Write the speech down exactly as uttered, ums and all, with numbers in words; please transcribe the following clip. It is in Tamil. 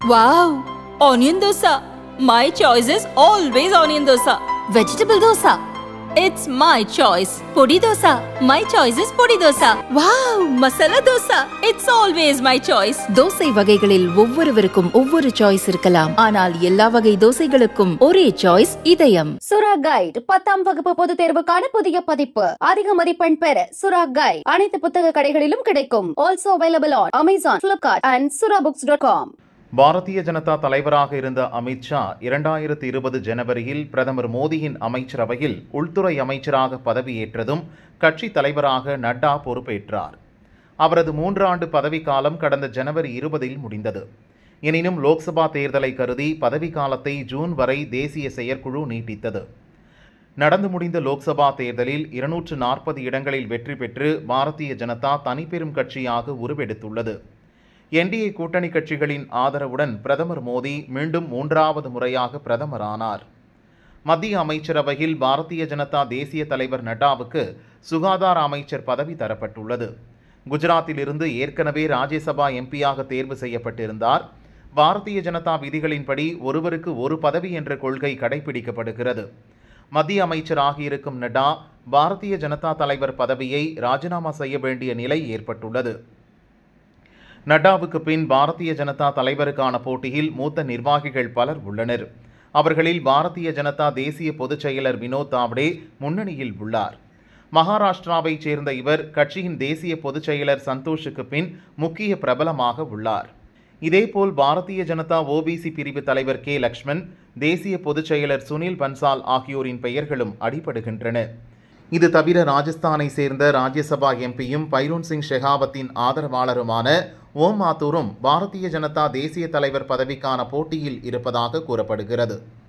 Wow! Onion dosa. My choice is always onion dosa. Vegetable dosa. It's my choice. Podi dosa. My choice is podi dosa. Wow! Masala dosa. It's always my choice. Dosa வகைகளில் ஒவ்வொருவருக்கும் ஒவ்வொரு சாய்ஸ் இருக்கலாம். ஆனால் எல்லா வகை தோசைகளுக்கும் ஒரே சாய்ஸ் இதயம். சுரா கைட் பத்தாம் வகுப்பு பொதுத் தேர்வுக்கான புதிய பதிப்பு. அதிக மதிப்பெண் பெற சுரா கைட் அனைத்து புத்தக கடைகளிலும் கிடைக்கும். Also available on Amazon, Flipkart and surabooks dot com. Bharatiya Janata தலைவராக இருந்த அமித் ஷா இரண்டாயிரத்தி இருபது ஜனவரியில் பிரதமர் மோடியின் அமைச்சரவையில் உள்துறை அமைச்சராக பதவியேற்றதும் கட்சி தலைவராக நட்டா பொறுப்பேற்றார். அவரது மூன்றாண்டு பதவிக்காலம் கடந்த ஜனவரி இருபதில் முடிந்தது. எனினும் லோக்சபா தேர்தலை கருதி பதவிக்காலத்தை ஜூன் வரை தேசிய செயற்குழு நீட்டித்தது. நடந்து முடிந்த லோக்சபா தேர்தலில் இருநூற்று நாற்பது இடங்களில் வெற்றி பெற்று பாரதிய ஜனதா தனிப்பெரும் கட்சியாக உருவெடுத்துள்ளது. என்டிஏ கூட்டணி கட்சிகளின் ஆதரவுடன் பிரதமர் மோடி மீண்டும் மூன்றாவது முறையாக பிரதமரானார். மத்திய அமைச்சரவையில் பாரதிய ஜனதா தேசிய தலைவர் நட்டாவுக்கு சுகாதார அமைச்சர் பதவி தரப்பட்டுள்ளது. குஜராத்தில் இருந்து ஏற்கனவே ராஜ்யசபா எம்பியாக தேர்வு செய்யப்பட்டிருந்தார். பாரதிய ஜனதா விதிகளின்படி ஒருவருக்கு ஒரு பதவி என்ற கொள்கை கடைபிடிக்கப்படுகிறது. மத்திய அமைச்சராக இருக்கும் நட்டா பாரதிய ஜனதா தலைவர் பதவியை ராஜினாமா செய்ய வேண்டிய நிலை ஏற்பட்டுள்ளது. நட்டாவுக்கு பின் பாரதிய ஜனதா தலைவருக்கான போட்டியில் மூத்த நிர்வாகிகள் பலர் உள்ளனர். அவர்களில் பாரதிய ஜனதா தேசிய பொதுச் செயலர் வினோத் தாவ்டே முன்னணியில் உள்ளார். மகாராஷ்டிராவைச் சேர்ந்த இவர் கட்சியின் தேசிய பொதுச் செயலர் சந்தோஷுக்கு பின் முக்கிய பிரபலமாக உள்ளார். இதேபோல் பாரதிய ஜனதா ஓபிசி பிரிவு தலைவர் கே லக்ஷ்மண், தேசிய பொதுச் செயலர் சுனில் பன்சால் ஆகியோரின் பெயர்களும் அடிபடுகின்றன. இது தவிர ராஜஸ்தானை சேர்ந்த ராஜ்யசபா எம்பியும் பைரோன் சிங் ஷெகாவத்தின் ஆதரவாளருமான ஓம் மாத்தூரும் பாரதிய ஜனதா தேசிய தலைவர் பதவிக்கான போட்டியில் இருப்பதாக கூறப்படுகிறது.